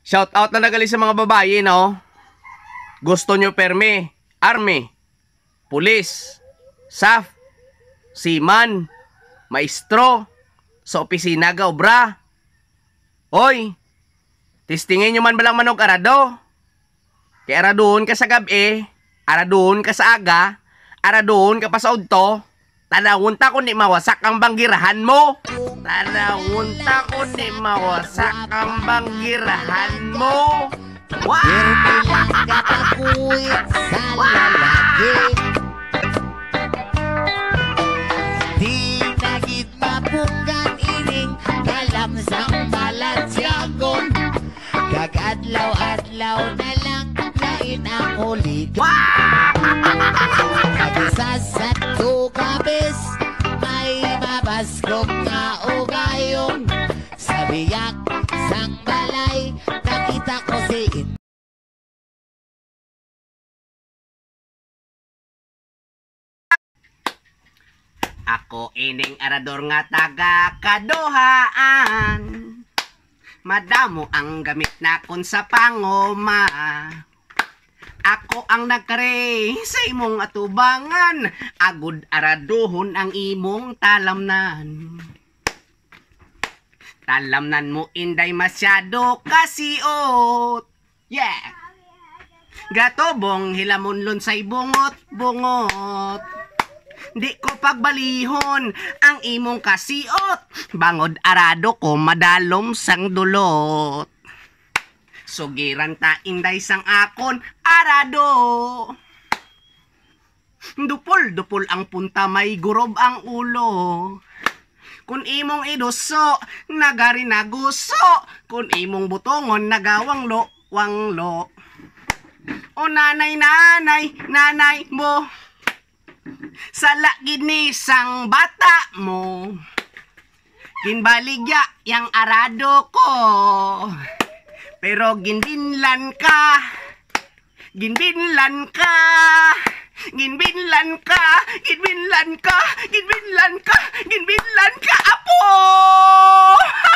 Shout out na nagali sa mga babae, no? Gusto nyo perme, army, pulis, SAF, seaman, maestro, sa opisina ga obra. Oy, testingin nyo man balang manog arado. Kaya aradoon ka sa gabi, aradoon ka sa aga, aradoon ka pa sa udto. Tanawunta ko ni mawasak ang banggirahan mo. Tanawunta ko ni mawasak ang banggirahan mo. Wow! Bilang katakuit sa lalaki. Di nagit mapunggan ining kalamsang balasyagon. Kagadlaw-adlaw na lang lain ang ulit. Nagsasadto kabis, may mabaskog nga ugayong. Sa biyak sang balay, nakita ko si Ako ining arador nga taga kaduhaan. Madamo ang gamit na kon sa pangoma. Ako ang nagkare sa imong atubangan. Agud araduhon ang imong talamnan. Talamnan mo inday masyado kasiot. Yeah. Gatobong hilamonlon say bungot-bungot. Di ko pagbalihon ang imong kasiot. Bangod arado ko madalom sang dulot. Sugiran ta inday sang akon arado. Dupol-dupol ang punta may gurob ang ulo. Kung imong iduso, nagari naguso. Kung imong butongon, nagawang lo. O nanay mo. Sala ginisang bata mo. Ginbaligya yang arado ko. Pero ginbinlan ka. Ginbinlan ka. Ginbinlan ka. Ginbinlan ka. Ginbinlan ka. Ginbinlan ka. Apo!